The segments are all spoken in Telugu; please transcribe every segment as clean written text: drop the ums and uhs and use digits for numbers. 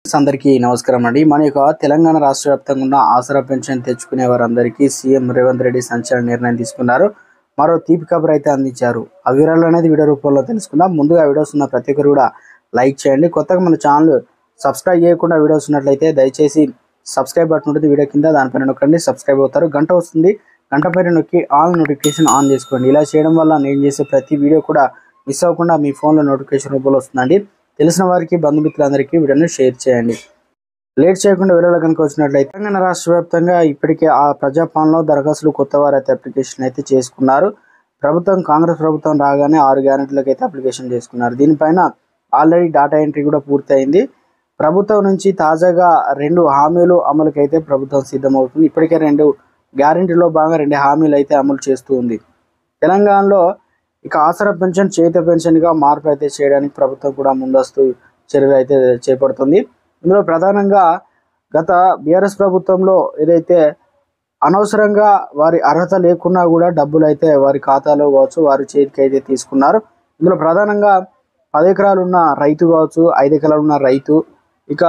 అందరికీ నమస్కారం అండి. మన యొక్క తెలంగాణ రాష్ట్ర వ్యాప్తంగా ఉన్న ఆసరా పెన్షన్ తెచ్చుకునే వారందరికీ సీఎం రేవంత్ రెడ్డి సంచలన నిర్ణయం తీసుకున్నారు. మరో తీపి కబురు అయితే అందించారు. ఆ వివరాలు అనేది వీడియో రూపంలో తెలుసుకుందాం. ముందుగా వీడియోస్ ఉన్న ప్రతి ఒక్కరు కూడా లైక్ చేయండి. కొత్తగా మన ఛానల్ సబ్స్క్రైబ్ చేయకుండా వీడియోస్ ఉన్నట్లయితే దయచేసి సబ్స్క్రైబ్ బటన్ ఉంటుంది వీడియో కింద, దానిపైన నొక్కండి, సబ్స్క్రైబ్ అవుతారు. గంట వస్తుంది, గంట పైన నొక్కి ఆల్ నోటిఫికేషన్ ఆన్ చేసుకోండి. ఇలా చేయడం వల్ల నేను చేసే ప్రతి వీడియో కూడా మిస్ అవ్వకుండా మీ ఫోన్లో నోటిఫికేషన్ రూపంలో వస్తుందండి. తెలిసిన వారికి బంధుమిత్రులందరికీ వీడియోని షేర్ చేయండి. లేట్ చేయకుండా వీడియోలో కనుక వచ్చినట్లయితే తెలంగాణ రాష్ట్ర వ్యాప్తంగా ఇప్పటికే ఆ ప్రజాపాలనలో దరఖాస్తులు కొత్త వారైతే అప్లికేషన్ అయితే చేసుకున్నారు. కాంగ్రెస్ ప్రభుత్వం రాగానే 6 గ్యారెంటీలకు అయితే అప్లికేషన్ చేసుకున్నారు. దీనిపైన ఆల్రెడీ డాటా ఎంట్రీ కూడా పూర్తయింది. ప్రభుత్వం నుంచి తాజాగా 2 హామీలు అమలుకి అయితే ప్రభుత్వం సిద్ధమవుతుంది. ఇప్పటికే 2 గ్యారెంటీలో భాగంగా 2 హామీలు అయితే అమలు చేస్తూ ఉంది. తెలంగాణలో ఇక ఆసరా పెన్షన్ చేతి పెన్షన్గా మార్పు అయితే చేయడానికి ప్రభుత్వం కూడా ముందస్తు చర్యలు అయితే చేపడుతుంది. ఇందులో ప్రధానంగా గత బీఆర్ఎస్ ప్రభుత్వంలో ఏదైతే అనవసరంగా వారి అర్హత లేకున్నా కూడా డబ్బులు అయితే వారి ఖాతాలో కావచ్చు, వారి చేతికి అయితే తీసుకున్నారు. ఇందులో ప్రధానంగా 10 ఎకరాలు ఉన్న రైతు కావచ్చు, 5 ఎకరాలు ఉన్న రైతు, ఇక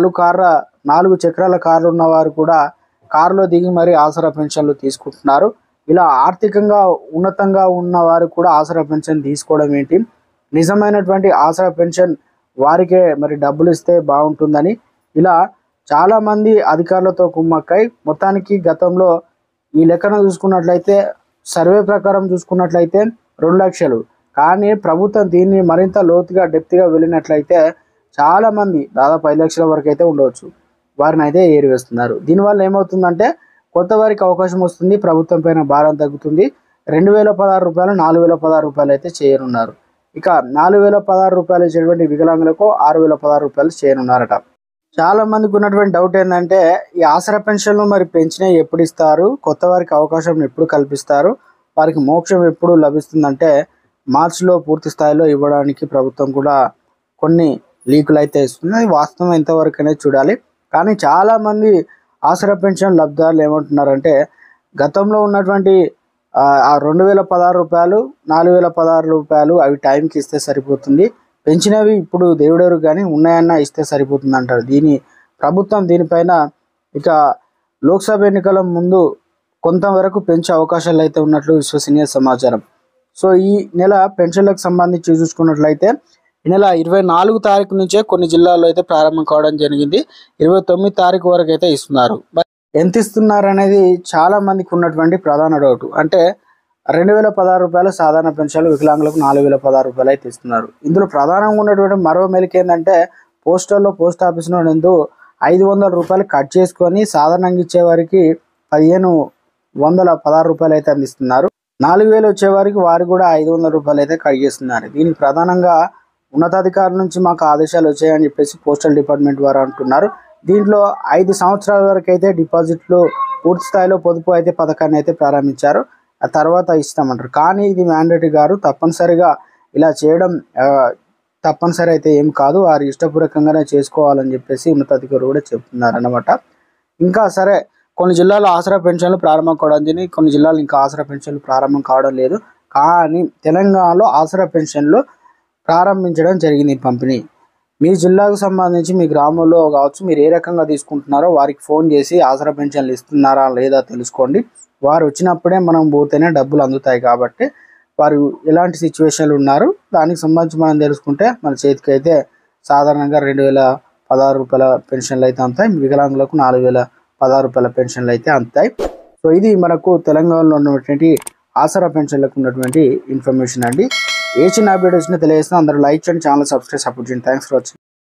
4 చక్రాల కార్లు ఉన్న వారు కూడా కారులో దిగి మరి ఆసరా పెన్షన్లు తీసుకుంటున్నారు. ఇలా ఆర్థికంగా ఉన్నతంగా ఉన్న వారు కూడా ఆసరా పెన్షన్ తీసుకోవడం ఏంటి, నిజమైనటువంటి ఆసరా పెన్షన్ వారికే మరి డబ్బులు ఇస్తే బాగుంటుందని ఇలా చాలామంది అధికారులతో కుమ్మక్కై మొత్తానికి గతంలో ఈ లెక్కన చూసుకున్నట్లయితే సర్వే ప్రకారం చూసుకున్నట్లయితే 2 లక్షలు, కానీ ప్రభుత్వం దీన్ని మరింత లోతుగా డెప్త్గా వెళ్ళినట్లయితే చాలామంది దాదాపు 5 లక్షల వరకు అయితే ఉండవచ్చు, వారిని అయితే ఏరివేస్తున్నారు. దీనివల్ల ఏమవుతుందంటే కొత్త వారికి అవకాశం వస్తుంది, ప్రభుత్వం పైన భారం తగ్గుతుంది. 2016 రూపాయలు 4016 రూపాయలు అయితే చేయనున్నారు. ఇక 4016 రూపాయలు ఇచ్చేటువంటి వికలాంగులకు 6016 రూపాయలు చేయనున్నారట. చాలా మందికి ఉన్నటువంటి డౌట్ ఏంటంటే ఈ ఆసరా పెన్షన్లు మరి పెంచినవి ఎప్పుడు ఇస్తారు, కొత్త వారికి అవకాశం ఎప్పుడు కల్పిస్తారు, వారికి మోక్షం ఎప్పుడు లభిస్తుందంటే మార్చిలో పూర్తి స్థాయిలో ఇవ్వడానికి ప్రభుత్వం కూడా కొన్ని లీకులు అయితే ఇస్తుంది. వాస్తవం ఎంతవరకు అనేది చూడాలి. కానీ చాలామంది ఆసరా పెన్షన్ లబ్ధిదారులు ఏమంటున్నారంటే గతంలో ఉన్నటువంటి 2016 రూపాయలు 4016 రూపాయలు అవి టైంకి ఇస్తే సరిపోతుంది, పెంచినవి ఇప్పుడు దేవుడెరు కానీ ఉన్నాయన్నా ఇస్తే సరిపోతుంది అంటారు. ప్రభుత్వం దీనిపైన ఇక లోక్సభ ఎన్నికల ముందు కొంతవరకు పెంచే అవకాశాలు అయితే ఉన్నట్లు విశ్వసనీయ సమాచారం. సో ఈ నెల పెన్షన్లకు సంబంధించి చూసుకున్నట్లయితే ఈ నెల 24 తారీఖు నుంచే కొన్ని జిల్లాల్లో అయితే ప్రారంభం కావడం జరిగింది. 29 తారీఖు వరకు అయితే ఇస్తున్నారు. ఎంత ఇస్తున్నారు అనేది చాలా మందికి ఉన్నటువంటి ప్రధాన డౌట్. అంటే 2016 రూపాయలు సాధారణ పెన్షన్లు, వికలాంగులకు 4016 రూపాయలు అయితే ఇస్తున్నారు. ఇందులో ప్రధానంగా ఉన్నటువంటి మరో మెలిక ఏంటంటే పోస్ట్ ఆఫీస్లో 500 రూపాయలు కట్ చేసుకొని సాధారణంగా ఇచ్చేవారికి 1516 రూపాయలు అయితే అందిస్తున్నారు. 4000 వచ్చేవారికి వారు కూడా 500 రూపాయలు అయితే కట్ చేస్తున్నారు. దీనికి ప్రధానంగా ఉన్నతాధికారుల నుంచి మాకు ఆదేశాలు వచ్చాయని చెప్పేసి పోస్టల్ డిపార్ట్మెంట్ వారు అంటున్నారు. దీంట్లో 5 సంవత్సరాల వరకు అయితే డిపాజిట్లు పూర్తి స్థాయిలో పొదుపు అయితే పథకాన్ని అయితే ప్రారంభించారు. ఆ తర్వాత ఇస్తామంటారు. కానీ ఇది మ్యాండేటరీ గారు తప్పనిసరిగా ఇలా చేయడం తప్పనిసరి అయితే ఏం కాదు, వారు ఇష్టపూర్వకంగానే చేసుకోవాలని చెప్పేసి ఉన్నతాధికారులు కూడా చెప్తున్నారు అన్నమాట. ఇంకా సరే కొన్ని జిల్లాలో ఆసరా పెన్షన్లు ప్రారంభం కావడం జరిగింది, కొన్ని జిల్లాలు ఇంకా ఆసరా పెన్షన్లు ప్రారంభం కావడం లేదు. కానీ తెలంగాణలో ఆసరా పెన్షన్లు ప్రారంభించడం జరిగింది పంపిణీ. మీ జిల్లాకు సంబంధించి మీ గ్రామంలో కావచ్చు, మీరు ఏ రకంగా తీసుకుంటున్నారో వారికి ఫోన్ చేసి ఆసరా పెన్షన్లు ఇస్తున్నారా లేదా తెలుసుకోండి. వారు వచ్చినప్పుడే మనం పోతేనే డబ్బులు అందుతాయి. కాబట్టి వారు ఎలాంటి సిచ్యువేషన్లు ఉన్నారు దానికి సంబంధించి మనం తెలుసుకుంటే మన చేతికి అయితే సాధారణంగా 2016 రూపాయల పెన్షన్లు అయితే అందుతాయి, వికలాంగులకు 4016 రూపాయల పెన్షన్లు అయితే అందుతాయి. సో ఇది మనకు తెలంగాణలో ఉన్నటువంటి ఆసరా పెన్షన్లకు ఉన్నటువంటి ఇన్ఫర్మేషన్ అండి. ఏ చిన్న అప్డేట్ వచ్చినా తెలియజేస్తున్నా. అందరూ లైక్ చేయండి, ఛానల్ సబ్స్క్రైబ్ సపోర్ట్ చేయండి. Thanks for watching.